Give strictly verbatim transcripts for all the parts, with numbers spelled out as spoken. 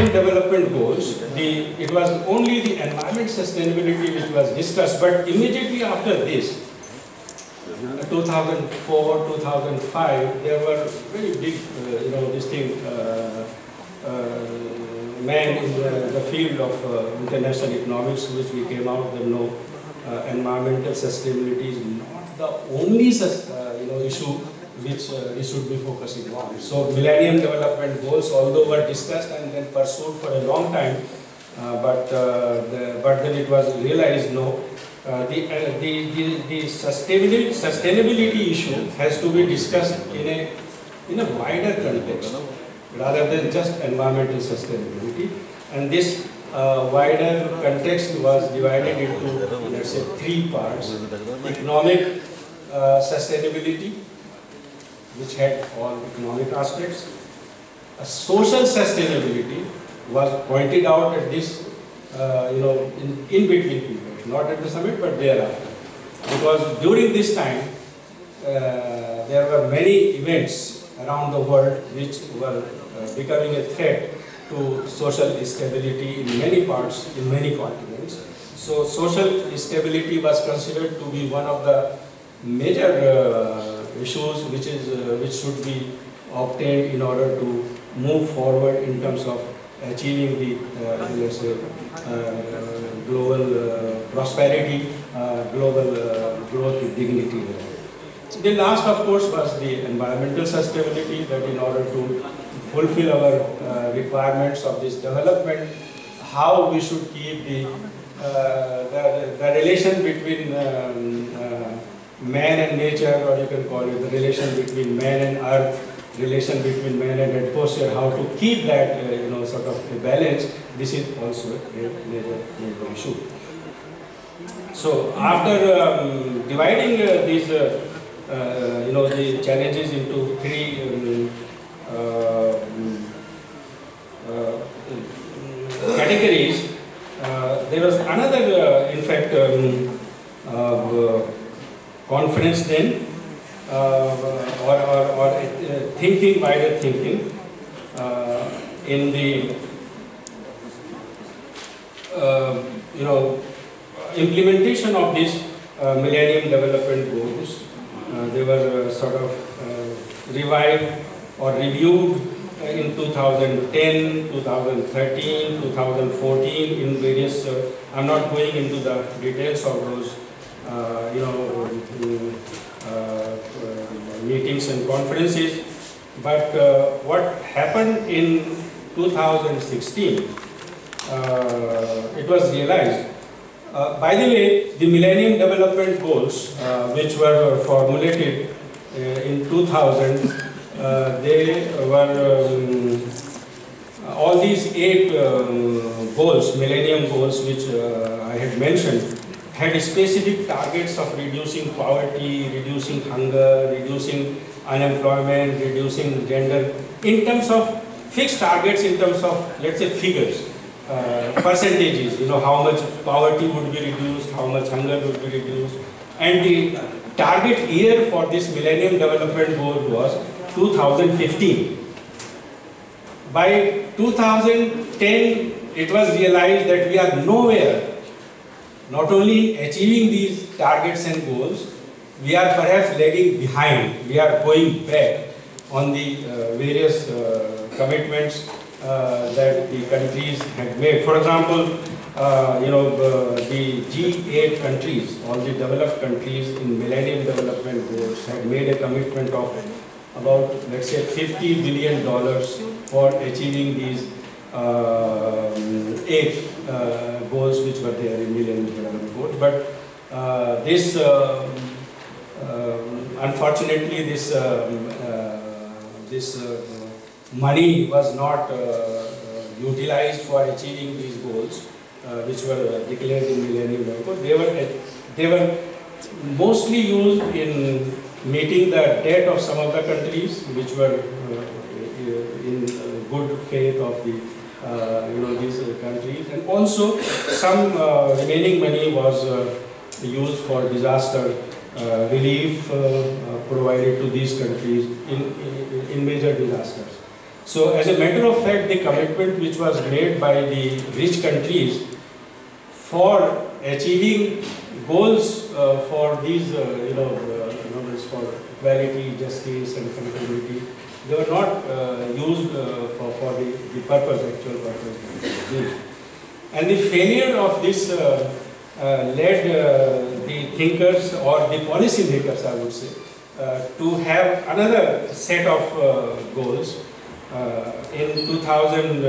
Millennium Development Goals, the, it was only the environment sustainability which was discussed, but immediately after this, two thousand four, two thousand five, there were very big, uh, you know, this thing, uh, uh, men in the, the field of uh, international economics, which we came out, they know uh, environmental sustainability is not the only uh, you know, issue which uh, we should be focusing on. So Millennium Development Goals, although were discussed and then pursued for a long time, uh, but, uh, the, but then it was realized, no, uh, the, uh, the, the, the sustainability, sustainability issue has to be discussed in a, in a wider context, rather than just environmental sustainability. And this uh, wider context was divided into, let's say, three parts. Economic uh, sustainability, which had all economic aspects. A social sustainability was pointed out at this, uh, you know, in, in between period, not at the summit, but thereafter. Because during this time, uh, there were many events around the world which were uh, becoming a threat to social stability in many parts, in many continents. So social stability was considered to be one of the major uh, issues which is uh, which should be obtained in order to move forward in terms of achieving the uh, let's say uh, global uh, prosperity, uh, global uh, growth with dignity. The last, of course, was the environmental sustainability, that in order to fulfill our uh, requirements of this development, how we should keep the uh, the, the relation between um, uh, man and nature, or you can call it the relation between man and earth, relation between man and atmosphere, how to keep that, uh, you know, sort of a balance. This is also a major, major issue. So after um, dividing uh, these, uh, uh, you know, the challenges into three um, uh, uh, categories, uh, there was another, uh, in fact, um, uh, conference then, uh, or, or, or uh, thinking, wider thinking, uh, in the, uh, you know, implementation of these uh, Millennium Development Goals. Uh, they were uh, sort of uh, revived or reviewed uh, in two thousand ten, two thousand thirteen, two thousand fourteen in various, uh, I'm not going into the details of those Uh, you know, uh, uh, meetings and conferences, but uh, what happened in two thousand sixteen, uh, it was realized. Uh, by the way, the Millennium Development Goals, uh, which were formulated uh, in two thousand, uh, they were um, all these eight um, goals, Millennium Goals, which uh, I had mentioned, had specific targets of reducing poverty, reducing hunger, reducing unemployment, reducing gender, in terms of fixed targets, in terms of, let's say, figures, uh, percentages, you know, how much poverty would be reduced, how much hunger would be reduced. And the target year for this Millennium Development Goal was two thousand fifteen. By two thousand ten, it was realized that we are nowhere not only achieving these targets and goals, we are perhaps lagging behind. We are going back on the uh, various uh, commitments uh, that the countries had made. For example, uh, you know, uh, the G eight countries, all the developed countries in Millennium Development Goals had made a commitment of about, let's say, fifty billion dollars for achieving these uh, eight uh, goals which were there in Millennium Development Goals. But uh, this, uh, uh, unfortunately, this um, uh, this uh, money was not uh, utilized for achieving these goals, uh, which were declared in Millennium Development Goals. They were they were mostly used in meeting the debt of some of the countries, which were uh, in good faith of the uh, you know these uh, countries, and also some uh, remaining money was uh, used for disaster uh, relief uh, uh, provided to these countries in, in, in major disasters. So as a matter of fact, the commitment which was made by the rich countries for achieving goals uh, for these, uh, you know, uh, nobles for equality, justice and accountability, they were not uh, used uh, for, for the, the purpose, actual purpose used. And the failure of this uh, uh, led uh, the thinkers or the policy makers, I would say, uh, to have another set of uh, goals. Uh, in two thousand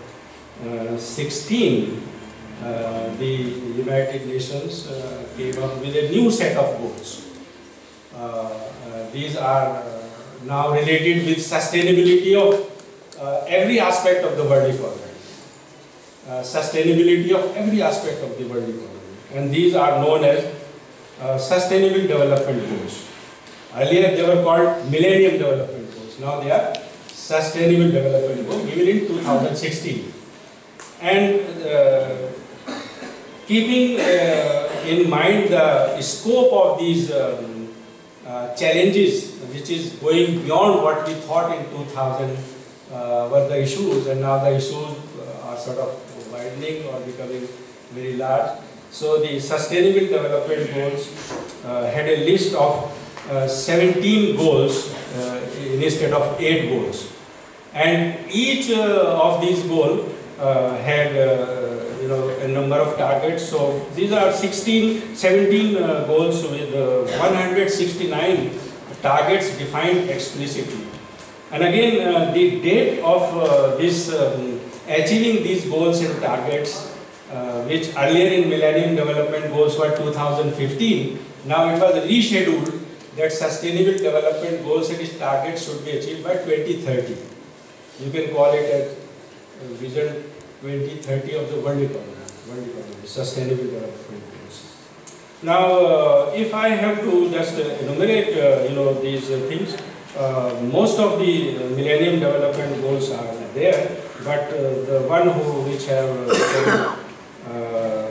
sixteen, uh, the United Nations uh, came up with a new set of goals. Uh, uh, these are uh, now related with sustainability of uh, every aspect of the world economy. Uh, sustainability of every aspect of the world economy. And these are known as uh, Sustainable Development Goals. Earlier they were called Millennium Development Goals. Now they are Sustainable Development Goals, given in two thousand sixteen. And uh, keeping uh, in mind the scope of these um, uh, challenges, which is going beyond what we thought in two thousand uh, were the issues, and now the issues uh, are sort of widening or becoming very large. So the Sustainable Development Goals uh, had a list of uh, seventeen goals uh, instead of eight goals. And each uh, of these goals uh, had uh, you know, a number of targets. So these are sixteen, seventeen uh, goals with uh, one hundred sixty-nine targets defined explicitly. And again, uh, the date of uh, this um, achieving these goals and targets, uh, which earlier in Millennium Development Goals were two thousand fifteen, now it was rescheduled that Sustainable Development Goals and its targets should be achieved by twenty thirty. You can call it as uh, Vision twenty thirty of the world economy, world economy, Sustainable Development Goals. Now, uh, if I have to just uh, enumerate, uh, you know, these uh, things, uh, most of the uh, Millennium Development Goals are there, but uh, the one who which have uh, uh,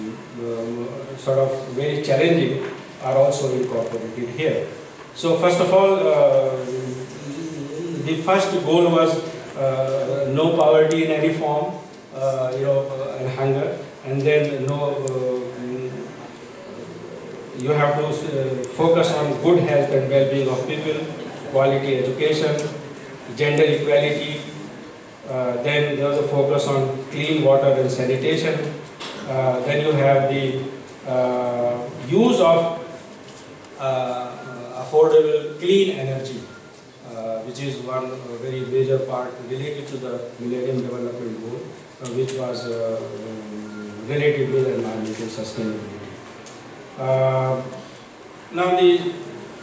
um, sort of very challenging are also incorporated here. So, first of all, uh, the first goal was uh, no poverty in any form, uh, you know, uh, and hunger, and then no. Uh, you have to uh, focus on good health and well-being of people, quality education, gender equality. Uh, then there was a focus on clean water and sanitation. Uh, then you have the uh, use of uh, affordable clean energy, uh, which is one uh, very major part related to the Millennium Development Goal, uh, which was uh, related with environmental sustainability. Uh, now the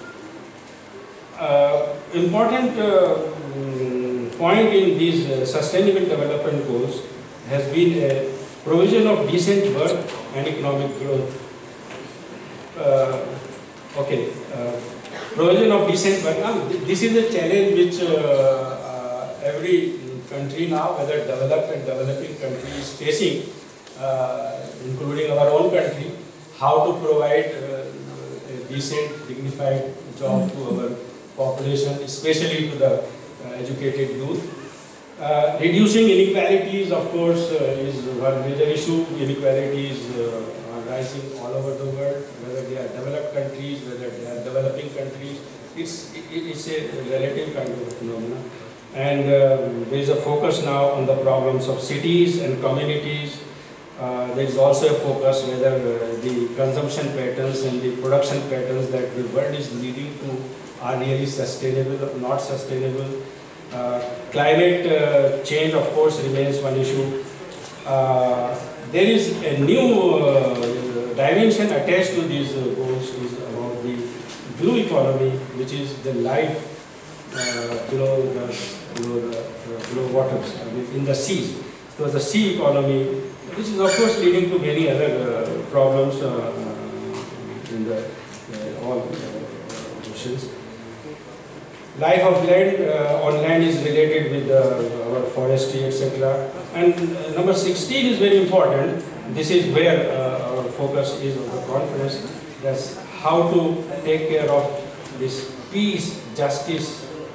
uh, important uh, point in these uh, Sustainable Development Goals has been a provision of decent work and economic growth. Uh, okay, uh, provision of decent work. Now, this is a challenge which uh, uh, every country now, whether developed and developing country, is facing, uh, including our own country. How to provide uh, a decent, dignified job to our population, especially to the uh, educated youth. Uh, reducing inequalities, of course, uh, is one major issue. Inequalities uh, are rising all over the world, whether they are developed countries, whether they are developing countries. It's, it, it's a relative kind of phenomenon. And um, there is a focus now on the problems of cities and communities. Uh, there is also a focus whether uh, the consumption patterns and the production patterns that the world is leading to are really sustainable or not sustainable. Uh, climate uh, change, of course, remains one issue. Uh, there is a new uh, dimension attached to these uh, goals is about the blue economy, which is the life uh, below the below the uh, below waters, I mean, in the seas. So the sea economy, which is of course leading to many other uh, problems uh, in the uh, all uh, oceans. Life of land uh, on land is related with uh, our forestry, et cetera. And uh, number sixteen is very important. This is where uh, our focus is on the conference. That's how to take care of this peace, justice,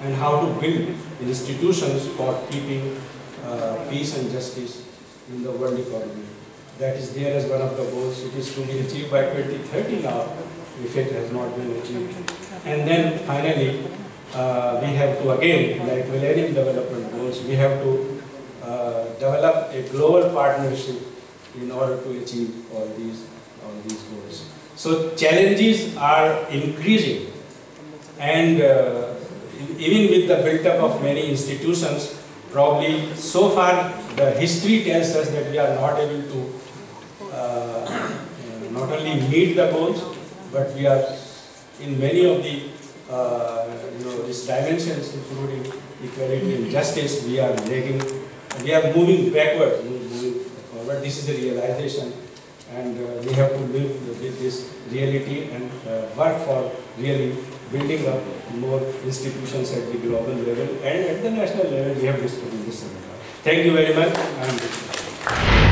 and how to build institutions for keeping uh, peace and justice in the world economy. That is there as one of the goals. It is to be achieved by twenty thirty now, if it has not been achieved. And then finally, uh, we have to again, like Millennium Development Goals, we have to uh, develop a global partnership in order to achieve all these, all these goals. So challenges are increasing, and uh, even with the build-up of many institutions, probably so far the history tells us that we are not able to uh, not only meet the goals, but we are in many of the uh, you know these dimensions, including equality and justice, we are lagging. We are moving backward, moving forward. This is a realization, and uh, we have to live with this reality and uh, work for really building up more institutions at the global level and at the national level. We have discussed this. Thank you very much.